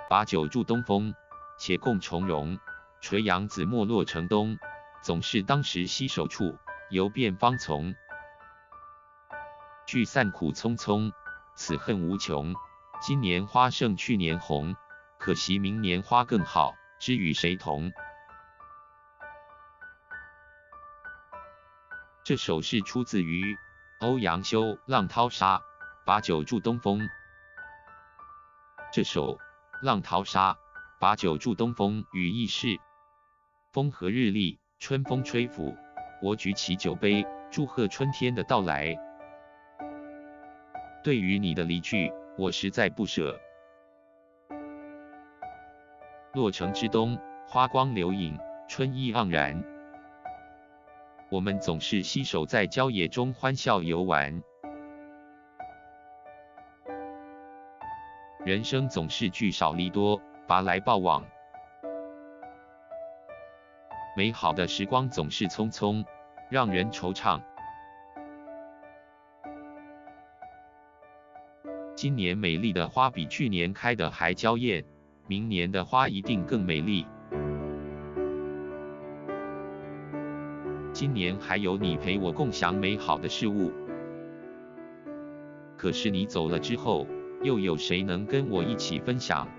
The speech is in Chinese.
把酒祝东风，且共从容。垂杨子没落城东，总是当时携手处，游遍芳丛。聚散苦匆匆，此恨无穷。今年花胜去年红，可惜明年花更好，知与谁同？这首是出自于欧阳修《浪淘沙》，把酒祝东风。这首《浪淘沙》把酒祝东风语意是：风和日丽，春风吹拂，我举起酒杯，祝贺春天的到来。对于你的离去，我实在不舍。洛城之东，花光流影，春意盎然。我们总是携手在郊野中欢笑游玩。人生总是聚少离多，拔来报往。美好的时光总是匆匆，让人惆怅。今年美丽的花比去年开得还娇艳，明年的花一定更美丽。今年还有你陪我共享美好的事物，可是你走了之后，又有谁能跟我一起分享？